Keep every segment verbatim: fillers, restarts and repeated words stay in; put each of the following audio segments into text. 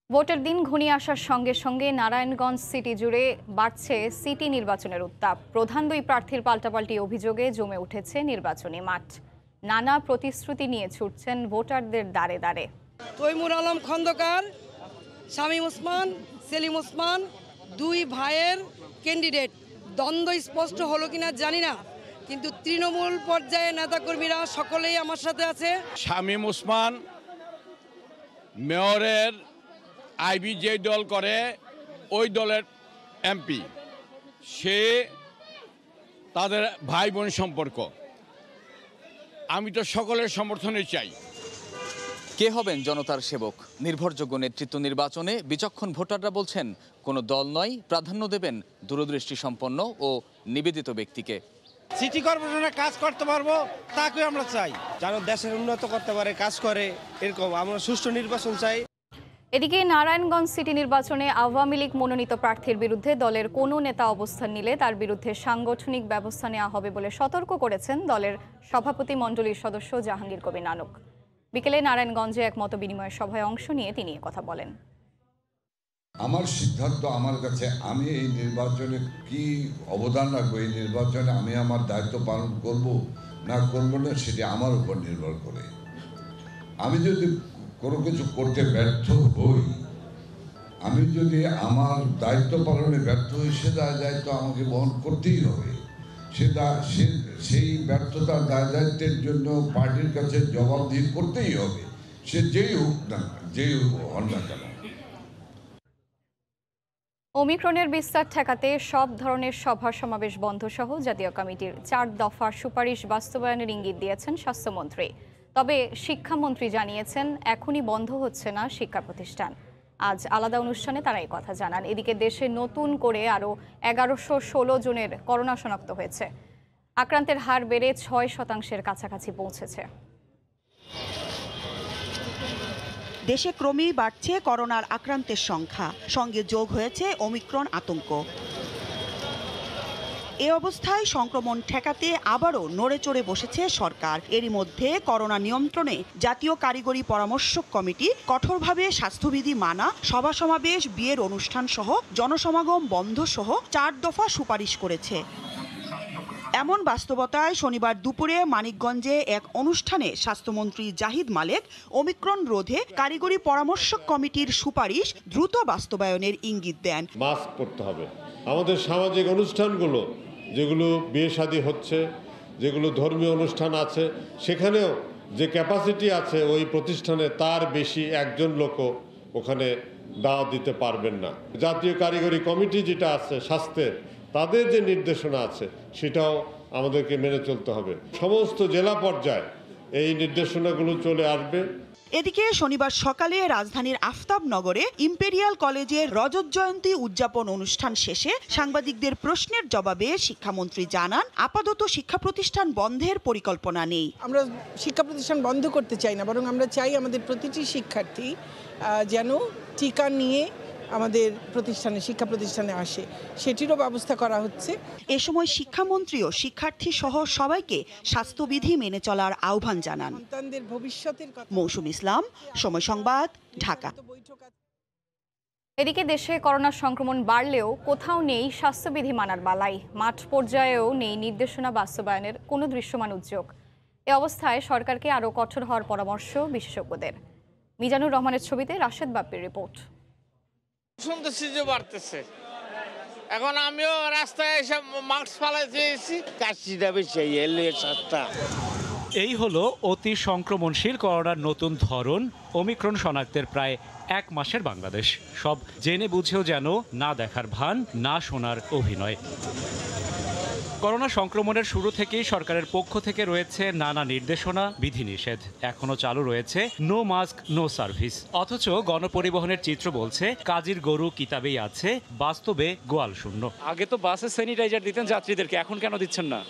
ভোটের দিন ঘনিয়ে আসার সঙ্গে সঙ্গে নারায়ণগঞ্জ সিটি জুড়ে বাড়ছে সিটি নির্বাচনের উত্তাপ। প্রধান দুই প্রার্থীর পাল্টাপাল্টি অভিযোগে জমে উঠেছে নির্বাচনী মাঠ। নানা প্রতিশ্রুতি নিয়ে ছুটছেন ভোটারদের দ্বারে দ্বারে। তৈমুর আলম খন্দকার, শামীম ওসমান, সেলিম ওসমান দুই ভাইয়ের ক্যান্ডিডেট। দ্বন্দ্ব স্পষ্ট হলো কিনা জানি না, কিন্তু তৃণমূল পর্যায়ে নেতাকর্মীরা সকলেই আমার সাথে আছে। শামীম ওসমান মেয়রের আইবি যে দল করে ওই দলের এমপি, সে তাদের ভাই বোন সম্পর্ক। আমি তো সকলের সমর্থনে চাই। কে হবেন জনতার সেবক? নির্ভরযোগ্য নেতৃত্ব নির্বাচনে বিচক্ষণ ভোটাররা বলছেন কোনো দল নয়, প্রাধান্য দেবেন দূরদৃষ্টি সম্পন্ন ও নিবেদিত ব্যক্তিকে। সিটি কর্পোরেশনে কাজ করতে পারবো তাকে আমরা চাই, যেন দেশের উন্নত করতে পারে, কাজ করে, এরকম আমরা সুষ্ঠু নির্বাচন চাই। এদিকে নারায়ণগঞ্জ সিটি নির্বাচনে আওয়ামী লীগ মনোনীত প্রার্থীর বিরুদ্ধে দলের কোনো নেতা অবস্থান নিলে তার বিরুদ্ধে সাংগঠনিক ব্যবস্থা নেওয়া হবে বলে সতর্ক করেছেন দলের সভাপতি মণ্ডলীর সদস্য জাহাঙ্গীর কবির নানক। বিকেলে নারায়ণগঞ্জে এক মত বিনিময় সভায় অংশ নিয়ে তিনি কথা বলেন। আমার সিদ্ধান্ত আমার কাছে, আমি এই নির্বাচনে কি অবদান রাখবো, এই নির্বাচনে আমি আমার দায়িত্ব পালন করব না করব না, সেটি আমার উপর নির্ভর করে। আমি যদি কোনো কিছু করতে ব্যর্থ হই, আমি যদি আমার দায়িত্ব পালনে ব্যর্থ হই, সে দায় দায়িত্ব আমাকে বহন করতেই হবে। সে সেই ব্যর্থতার দায় দায়িত্বের জন্য পার্টির কাছে জবাবদিহি করতেই হবে, সে যেই হোক না, যেই হন না কেন। ওমিক্রনের বিস্তার ঠেকাতে সব ধরনের সভা সমাবেশ বন্ধ সহ জাতীয় কমিটির চার দফার সুপারিশ বাস্তবায়নের ইঙ্গিত দিয়েছেন স্বাস্থ্যমন্ত্রী। তবে শিক্ষামন্ত্রী জানিয়েছেন এখনই বন্ধ হচ্ছে না শিক্ষা প্রতিষ্ঠান। আজ আলাদা অনুষ্ঠানে তারা এই কথা জানান। এদিকে দেশে নতুন করে আরও এগারোশো ষোলো জনের করোনা শনাক্ত হয়েছে। আক্রান্তের হার বেড়ে ছয় শতাংশের কাছাকাছি পৌঁছেছে। দেশে ক্রমেই বাড়ছে করোনার আক্রান্তের সংখ্যা, সঙ্গে যোগ হয়েছে ওমিক্রন আতঙ্ক। এ অবস্থায় সংক্রমণ ঠেকাতে আবারও নড়ে চড়ে বসেছে সরকার। এরই মধ্যে করোনা নিয়ন্ত্রণে জাতীয় কারিগরি পরামর্শক কমিটি কঠোরভাবে স্বাস্থ্যবিধি মানা, সভা সমাবেশ, বিয়ের অনুষ্ঠান সহ জনসমাগম বন্ধ সহ চার দফা সুপারিশ করেছে। এমন বাস্তবতায় শনিবার দুপুরে মানিকগঞ্জে এক অনুষ্ঠানে স্বাস্থ্যমন্ত্রী জাহিদ মালেক ওমিক্রন রোধে কারিগরি পরামর্শক কমিটির সুপারিশ দ্রুত বাস্তবায়নের ইঙ্গিত দেন। মাস্ক পরতে হবে। আমাদের সামাজিক অনুষ্ঠানগুলো, যেগুলো বিয়ে শাদী হচ্ছে, যেগুলো ধর্মীয় অনুষ্ঠান আছে, সেখানেও যে ক্যাপাসিটি আছে ওই প্রতিষ্ঠানে তার বেশি একজন লোকও ওখানে দাওয়াত দিতে পারবেন না। জাতীয় কারিগরি কমিটি যেটা আছে স্বাস্থ্যের, তাদের যে নির্দেশনা আছে সেটাও আমাদেরকে মেনে চলতে হবে। সমস্ত জেলা পর্যায়ে এই নির্দেশনাগুলো চলে আসবে। এদিকে শনিবার সকালে রাজধানীর আফতাবনগরে ইম্পেরিয়াল কলেজের রজত জয়ন্তী উদযাপন অনুষ্ঠান শেষে সাংবাদিকদের প্রশ্নের জবাবে শিক্ষামন্ত্রী জানান, আপাতত শিক্ষা প্রতিষ্ঠান বন্ধের পরিকল্পনা নেই। আমরা শিক্ষা প্রতিষ্ঠান বন্ধ করতে চাই না, বরং আমরা চাই আমাদের প্রতিটি শিক্ষার্থী যেন টিকা নিয়ে আমাদের প্রতিষ্ঠানে শিক্ষা প্রতিষ্ঠানে আসে, সেটিরও ব্যবস্থা করা হচ্ছে। এ সময় শিক্ষামন্ত্রীও শিক্ষার্থী সহ সবাইকে স্বাস্থ্যবিধি মেনে চলার আহ্বান জানান। সন্তানদের ভবিষ্যতের কথা। মৌসুম ইসলাম, সময় সংবাদ, ঢাকা। এদিকে দেশে করোনা সংক্রমণ বাড়লেও কোথাও নেই স্বাস্থ্যবিধি মানার বালাই। মাঠ পর্যায়েও নেই নির্দেশনা বাস্তবায়নের কোনো দৃশ্যমান উদ্যোগ। এ অবস্থায় সরকারকে আরও কঠোর হওয়ার পরামর্শ বিশেষজ্ঞদের। মিজানুর রহমানের ছবিতে রাশেদ বাপ্পির রিপোর্ট। শুনতেছি যে বাড়তেছে, এখন আমিও রাস্তায় এসে মাস্ক ফালাইছি, কাশিটা বেশি এলে সাতটা। এই হলো অতি সংক্রমণশীল করোনার নতুন ধরন, ওমিক্রন শনাক্তের প্রায় এক মাসের বাংলাদেশ। সব জেনে বুঝেও যেন না দেখার ভান, না শোনার অভিনয়। করোনা সংক্রমণের শুরু থেকেই সরকারের পক্ষ থেকে রয়েছে নানা নির্দেশনা, বিধিনিষেধ। এখনো চালু রয়েছে নো মাস্ক নো সার্ভিস। অথচ গণপরিবহনের চিত্র বলছে কাজীর গরু কিতাবেই আছে, বাস্তবে গোয়াল শূন্য। আগে তো বাসে স্যানিটাইজার দিতেন যাত্রীদেরকে, এখন কেন দিচ্ছেন না?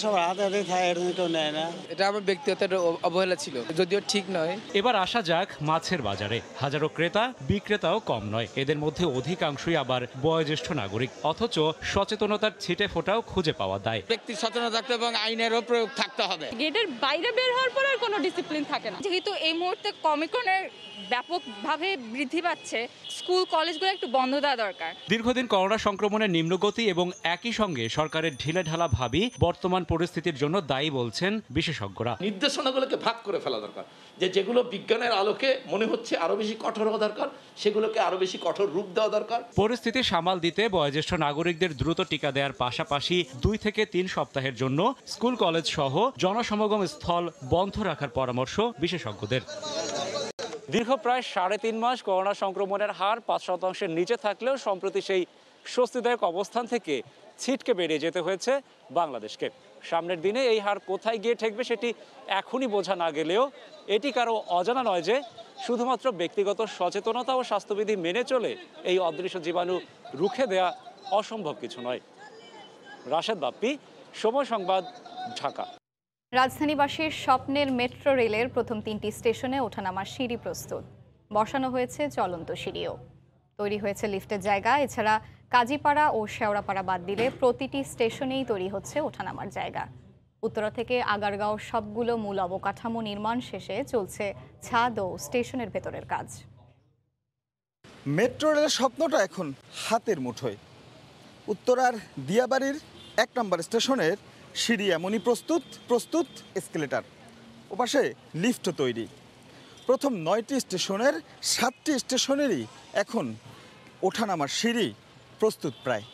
এটা আমার ব্যক্তিগত অবহেলা ছিল, যদিও ঠিক নয়। এবার আসা যাক মাছের বাজারে। হাজারো ক্রেতা, বিক্রেতাও কম নয়। এদের মধ্যে অধিকাংশই আবার বয়োজ্যেষ্ঠ নাগরিক। অথচ সচেতনতার ছিটে ফোটাও খুঁজে পাওয়া যায়। ব্যক্তি সচেতন থাকতে এবং আইনেরও প্রয়োগ থাকতে হবে। গেটের বাইরে বের হওয়ার পর আর কোনো ডিসিপ্লিন থাকে না। যেহেতু এই মুহূর্তে ওমিক্রনের ব্যাপকভাবে বৃদ্ধি পাচ্ছে, স্কুল কলেজগুলো একটু বন্ধ দেওয়া দরকার। দীর্ঘদিন করোনা সংক্রমণের নিম্নগতি এবং একই সঙ্গে সরকারের ঢিলেঢালা ভাবই বর্তমান পরিস্থিতির জন্য দায়ী বলছেন বিশেষজ্ঞরা। নির্দেশনাগুলোকে ভাগ করে ফেলা দরকার, যে যেগুলো বিজ্ঞানের আলোকে মনে হচ্ছে আরো বেশি কঠোর হওয়া দরকার সেগুলোকে আরো বেশি কঠোর রূপ দেওয়া দরকার। পরিস্থিতি সামাল দিতে বয়োজ্যেষ্ঠ নাগরিকদের দ্রুত টিকা দেওয়ার পাশাপাশি দুই থেকে তিন সপ্তাহের জন্য স্কুল কলেজ সহ জনসমাগম স্থল বন্ধ রাখার পরামর্শ বিশেষজ্ঞদের। দীর্ঘ প্রায় সাড়ে তিন মাস করোনা সংক্রমণের হার পাঁচ শতাংশের নিচে থাকলেও সম্প্রতি সেই স্বস্তিদায়ক অবস্থান থেকে ছিটকে বেরিয়ে যেতে হয়েছে বাংলাদেশকে। সামনের দিনে এই হার কোথায় গিয়ে ঠেকবে সেটি এখনই বোঝা না গেলেও এটি কারো অজানা নয় যে শুধুমাত্র ব্যক্তিগত সচেতনতা ও স্বাস্থ্যবিধি মেনে চলে এই অদৃশ্য জীবাণু রুখে দেয়া অসম্ভব কিছু নয়। রাশেদ বাপ্পি, সময় সংবাদ, ঢাকা। রাজধানীবাসীর স্বপ্নের মেট্রো রেলের প্রথম তিনটি স্টেশনে ওঠানামার সিঁড়ি প্রস্তুত। বসানো হয়েছে চলন্ত সিঁড়িও, তৈরি হয়েছে লিফটের জায়গা। এছাড়া কাজীপাড়া ও শেওড়াপাড়া বাদ দিলে প্রতিটি স্টেশনেই তৈরি হচ্ছে ওঠানামার জায়গা। উত্তরা থেকে আগারগাঁও সবগুলো মূল অবকাঠামো নির্মাণ শেষে চলছে ছাদ ও স্টেশনের ভেতরের কাজ। মেট্রো রেলের স্বপ্নটা এখন হাতের মুঠোয়। উত্তরার দিয়াবাড়ির এক নম্বর স্টেশনের সিঁড়ি এমনই প্রস্তুত প্রস্তুত এসকেলেটার, ওপাশে লিফটও তৈরি। প্রথম নয়টি স্টেশনের সাতটি স্টেশনেরই এখন ওঠানামার সিঁড়ি প্রস্তুত প্রায়।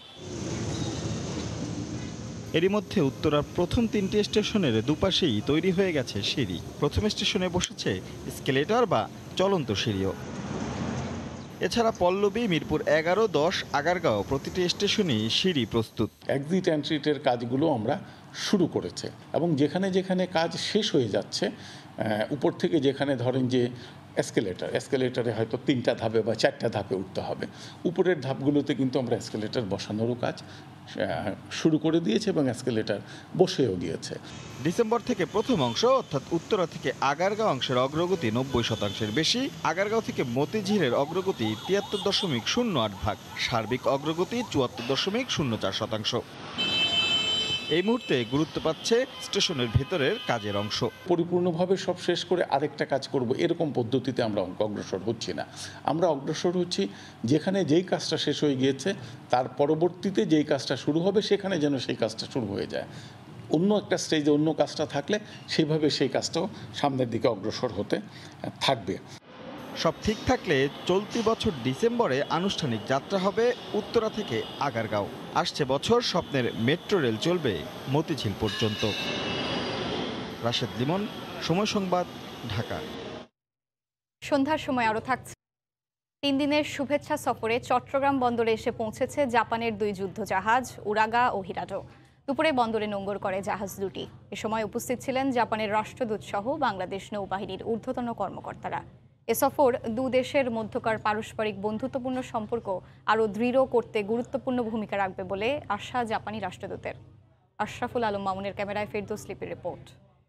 এরই মধ্যে উত্তরার প্রথম তিনটি স্টেশনের দুপাশেই তৈরি হয়ে গেছে সিঁড়ি। প্রথম স্টেশনে বসেছে এসকেলেটর বা চলন্ত সিঁড়িও। এছাড়া পল্লবী, মিরপুর এগারো, দশ, আগারগাঁও প্রতিটি স্টেশনেই সিঁড়ি প্রস্তুত। এক্সিট এন্ট্রিটের কাজগুলো আমরা শুরু করেছে এবং যেখানে যেখানে কাজ শেষ হয়ে যাচ্ছে উপর থেকে, যেখানে ধরেন যে এসকেলেটার এসকেলেটারে হয়তো তিনটা ধাপে বা চারটা ধাপে উঠতে হবে, উপরের ধাপগুলোতে কিন্তু আমরা এসকেলেটার বসানোরও কাজ শুরু করে দিয়েছে এবং এসকেলেটার বসেও গিয়েছে। ডিসেম্বর থেকে প্রথম অংশ অর্থাৎ উত্তরা থেকে আগারগাঁও অংশের অগ্রগতি নব্বই শতাংশের বেশি। আগারগাঁও থেকে মতিঝিলের অগ্রগতি তিয়াত্তর দশমিক শূন্য আট ভাগ, সার্বিক অগ্রগতি চুয়াত্তর দশমিক শূন্য চার শতাংশ। এই মুহূর্তে গুরুত্ব পাচ্ছে স্টেশনের ভেতরের কাজের অংশ। পরিপূর্ণভাবে সব শেষ করে আরেকটা কাজ করব এরকম পদ্ধতিতে আমরা অগ্রসর হচ্ছি না। আমরা অগ্রসর হচ্ছি যেখানে যেই কাজটা শেষ হয়ে গিয়েছে তার পরবর্তীতে যেই কাজটা শুরু হবে সেখানে যেন সেই কাজটা শুরু হয়ে যায়। অন্য একটা স্টেজে অন্য কাজটা থাকলে সেইভাবে সেই কাজটাও সামনের দিকে অগ্রসর হতে থাকবে। সব ঠিক থাকলে চলতি বছর ডিসেম্বরে আনুষ্ঠানিক যাত্রা হবে উত্তরা থেকে আগারগাঁও। আসছে বছর স্বপ্নের মেট্রো রেল চলবে মতিঝিল পর্যন্ত। রাশেদ লিমন, সময় সংবাদ, ঢাকা। সন্ধ্যার সময় আরও থাকছে তিন দিনের শুভেচ্ছা সফরে চট্টগ্রাম বন্দরে এসে পৌঁছেছে জাপানের দুই যুদ্ধজাহাজ উরাগা ও হিরাডো। দুপুরে বন্দরে নোঙর করে জাহাজ দুটি। এ সময় উপস্থিত ছিলেন জাপানের রাষ্ট্রদূত সহ বাংলাদেশ নৌবাহিনীর ঊর্ধ্বতন কর্মকর্তারা। এ সফর দু দেশের মধ্যকার পারস্পরিক বন্ধুত্বপূর্ণ সম্পর্ক আরও দৃঢ় করতে গুরুত্বপূর্ণ ভূমিকা রাখবে বলে আশা জাপানি রাষ্ট্রদূতের। আশরাফুল আলম মামুনের ক্যামেরায় ফেরদৌস লিপির রিপোর্ট।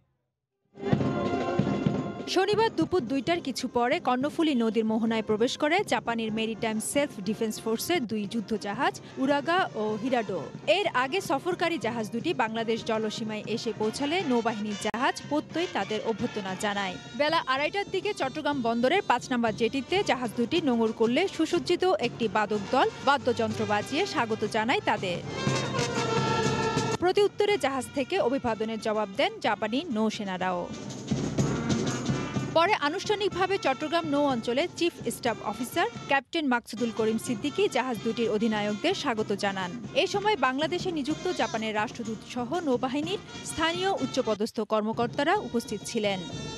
শনিবার দুপুর দুইটার কিছু পরে কর্ণফুলী নদীর মোহনায় প্রবেশ করে জাপানের মেরিটাইম সেলফ ডিফেন্স ফোর্সের দুই যুদ্ধজাহাজ উরাগা ও হিরাডো। এর আগে সফরকারী জাহাজ দুটি বাংলাদেশ জলসীমায় এসে পৌঁছালে নৌবাহিনীর জাহাজ প্রত্যয় তাদের অভ্যর্থনা জানায়। বেলা আড়াইটার দিকে চট্টগ্রাম বন্দরের পাঁচ নম্বর জেটিতে জাহাজ দুটি নোঙর করলে সুসজ্জিত একটি বাদক দল বাদ্যযন্ত্র বাজিয়ে স্বাগত জানায় তাদের। প্রতি উত্তরে জাহাজ থেকে অভিবাদনের জবাব দেন জাপানি নৌসেনারাও। পরে আনুষ্ঠানিকভাবে চট্টগ্রাম নৌ অঞ্চলের chief staff officer captain Maksudul Karim Siddiqui জাহাজ দুটির অধিনায়কদের স্বাগত জানান। এই সময় বাংলাদেশে নিযুক্ত জাপানের রাষ্ট্রদূত সহ নৌবাহিনীর স্থানীয় উচ্চপদস্থ কর্মকর্তারা উপস্থিত ছিলেন।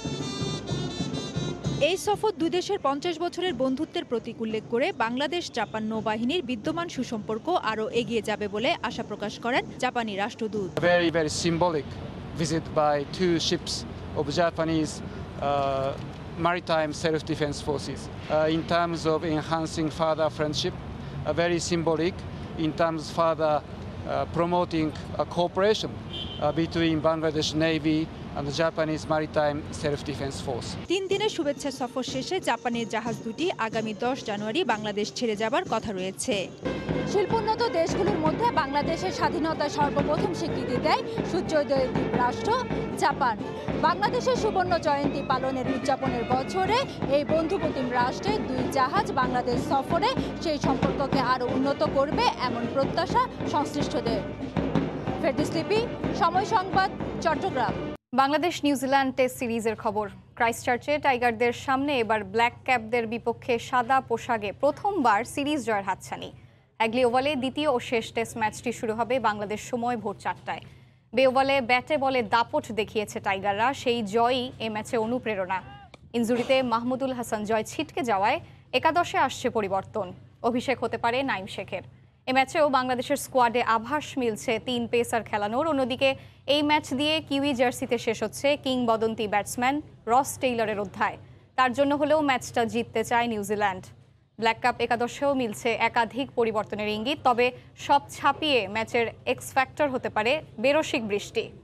এই সফর দুই দেশের পঞ্চাশ বছরের বন্ধুত্বের প্রতীক উল্লেখ করে বাংলাদেশ জাপান নৌবাহিনীর বিদ্যমান সুসম্পর্ক আরও এগিয়ে যাবে বলে আশা প্রকাশ করেন জাপানি রাষ্ট্রদূত। Very very symbolic visit by two ships of Japanese Uh, maritime self-defense forces uh, in terms of enhancing further friendship, uh, very symbolic in terms of further uh, promoting uh, cooperation uh, between Bangladesh Navy and the Japanese Maritime Self-Defense Force. তিন দিনের শুভেচ্ছা সফর শেষে জাপানের জাহাজ দুটি আগামী দশ জানুয়ারি বাংলাদেশ ছেড়ে যাবার কথা রয়েছে। শিল্পোন্নত দেশগুলোর মধ্যে বাংলাদেশের স্বাধীনতা সর্বপ্রথম স্বীকৃতি দেয় সূর্যোদয় দ্বীপ রাষ্ট্র জাপান। বাংলাদেশের সুবর্ণ জয়ন্তী পালনের উদযাপনের বছরে এই বন্ধুপ্রতিম রাষ্ট্রের দুই জাহাজ বাংলাদেশ সফরে সেই সম্পর্ককে আরও উন্নত করবে এমন প্রত্যাশা সংশ্লিষ্টদের। ফেরদৌস লিপি, সময় সংবাদ, চট্টগ্রাম। বাংলাদেশ নিউজিল্যান্ড টেস্ট সিরিজের খবর। ক্রাইস্টচার্চে টাইগারদের সামনে এবার ব্ল্যাক ক্যাপদের বিপক্ষে সাদা পোশাকে প্রথমবার সিরিজ জয়ের হাতছানি। হ্যাগলি ওভালে দ্বিতীয় ও শেষ টেস্ট ম্যাচটি শুরু হবে বাংলাদেশ সময় ভোর চারটায়। বে ওভালে ব্যাটে বলে দাপট দেখিয়েছে টাইগাররা, সেই জয়ই এ ম্যাচে অনুপ্রেরণা। ইনজুরিতে মাহমুদুল হাসান জয় ছিটকে যাওয়ায় একাদশে আসছে পরিবর্তন। অভিষেক হতে পারে নাইম শেখের। এ ম্যাচেও বাংলাদেশের স্কোয়াডে আভাস মিলছে তিন পেসার খেলানোর। অন্যদিকে এই ম্যাচ দিয়ে কিউই জার্সিতে শেষ হচ্ছে কিংবদন্তি ব্যাটসম্যান রস টেইলরের অধ্যায়। তার জন্য হলেও ম্যাচটা জিততে চায় নিউজিল্যান্ড। ব্ল্যাক কাপ একাদশেও মিলছে একাধিক পরিবর্তনের ইঙ্গিত, তবে সব ছাপিয়ে ম্যাচের এক্স ফ্যাক্টর হতে পারে বেরসিক বৃষ্টি।